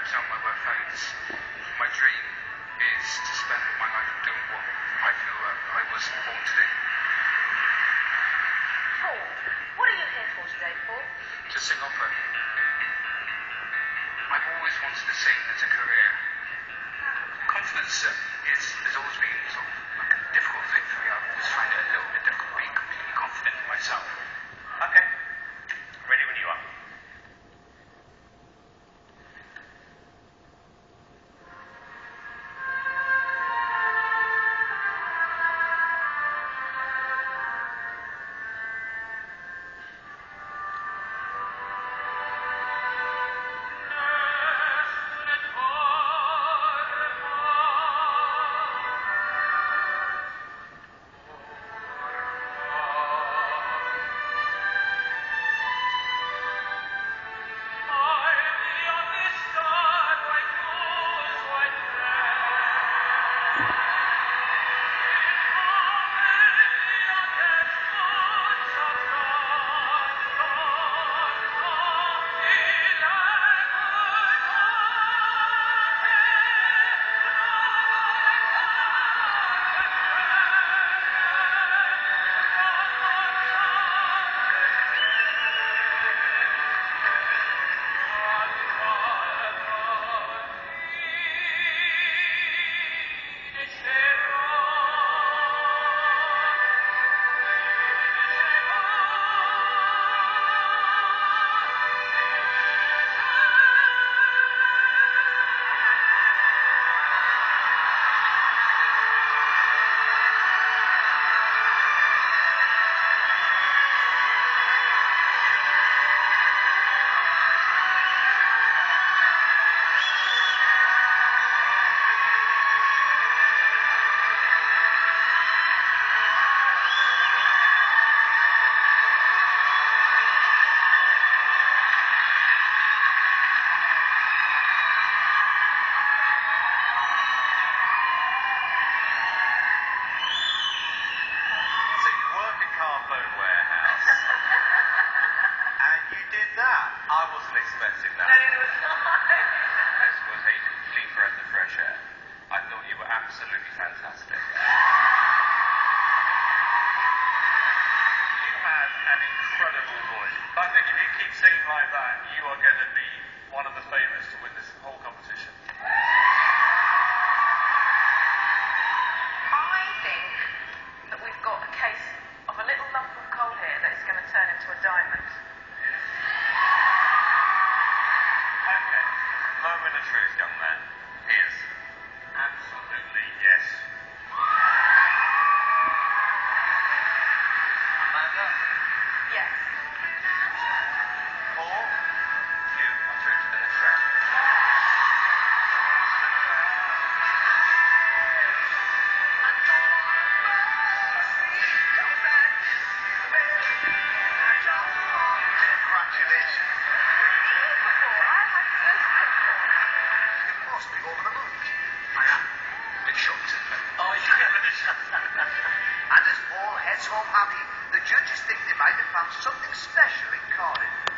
tell my work friends. My dream is to spend my life doing what I feel I was born to do. Paul, what are you here for today, Paul? To sing opera. I've always wanted to sing as a career. Confidence has always been sort of like a difficult thing for me. I just find it a little bit difficult being completely confident in myself. Okay. Ready when you are. I wasn't expecting that. Neither was I. This was a complete breath of fresh air. I thought you were absolutely fantastic. You have an incredible voice. I think if you keep singing like that, you are going to be one of the favourites to win this whole competition. I think that we've got a case of a little lump of coal here that is going to turn into a diamond. Okay. Moment of truth, young man. Is absolutely yes. Amanda? Yes. Paul? You are through to the next round. Congratulations. It must be over the moon. I am a bit shocked. Oh, and as Paul heads home happy, the judges think they might have found something special in Cardiff.